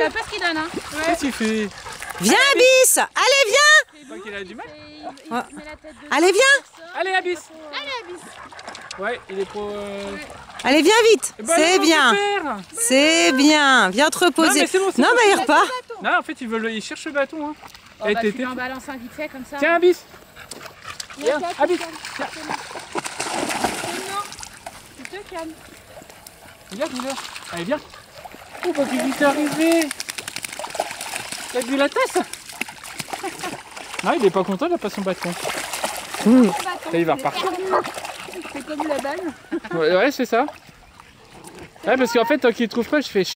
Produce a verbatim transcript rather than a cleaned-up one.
sait pas ce qu'il donne. Hein. Ouais. Qu'est-ce qu'il fait? Viens Abyss. Allez viens. Je crois qu'il a du mal. Il, Ah. il met la tête de Allez viens. Allez Abyss. Allez, Abyss. Ouais, il est trop... Euh... Ouais. Allez viens vite. Eh ben, C'est allez, bien. super. C'est bien. Viens te reposer. Non, mais c'est bon, c'est Non bon, mais c'est il bon. repart. Non, en fait, il, veut le... il cherche le bâton. Hein. Oh, Et bah, t'es- tu lui en balances un vite fait comme ça. Tiens Abyss. Viens, Viens, tiens, Abyss. tu te calmes. Non, tu te calmes. Regarde, il est là. Allez, viens. Oh, bah, qu'est-ce qui t'est arrivé? T'as bu la tasse? Non, il est pas content, il a pas son bâton. Mmh. Là, il va repartir. C'est comme la balle. Ouais, ouais c'est ça. Ouais, parce qu'en fait, tant qu'il trouve pas, je fais...